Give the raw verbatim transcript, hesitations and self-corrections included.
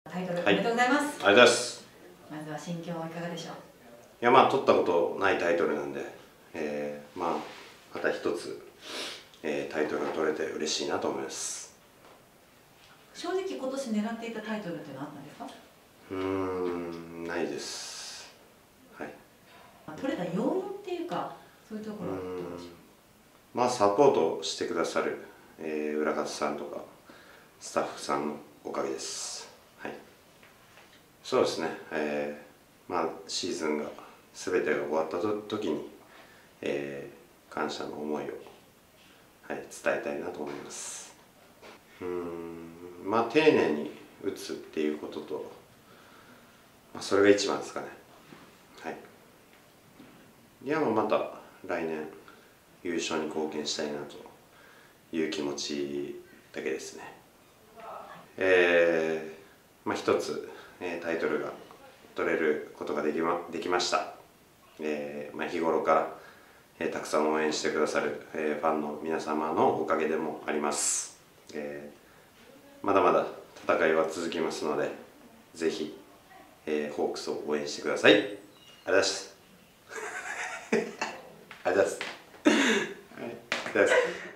タイトルおめでとうございます。 はい、ありがとうございます。 まずは心境はいかがでしょう。 いやまあ取ったことないタイトルなんで、えー、まあまた一つ、えー、タイトルが取れて嬉しいなと思います。 正直今年狙っていたタイトルっていうのはあったんですか？ うーん、ないです。はい。 取れた要因っていうか、そういうところはどうでしょう。 まあサポートしてくださる、えー、浦勝さんとかスタッフさんのおかげです。はい。そうですね。えー、まあシーズンが全てが終わった時に、えー、感謝の思いを、はい、伝えたいなと思います。うーん、まあ丁寧に打つっていうことと、まあ、それが一番ですかね。はい。いやもうまた来年優勝に貢献したいなという気持ちだけですね。えー、まあ一つ、えー、タイトルが取れることができま、できました。えーまあ、日頃から、えー、たくさん応援してくださる、えー、ファンの皆様のおかげでもあります。えー、まだまだ戦いは続きますので、ぜひ、えー、ホークスを応援してください。ありがとうございます。ありがとうございます。はい、ありがとうございます。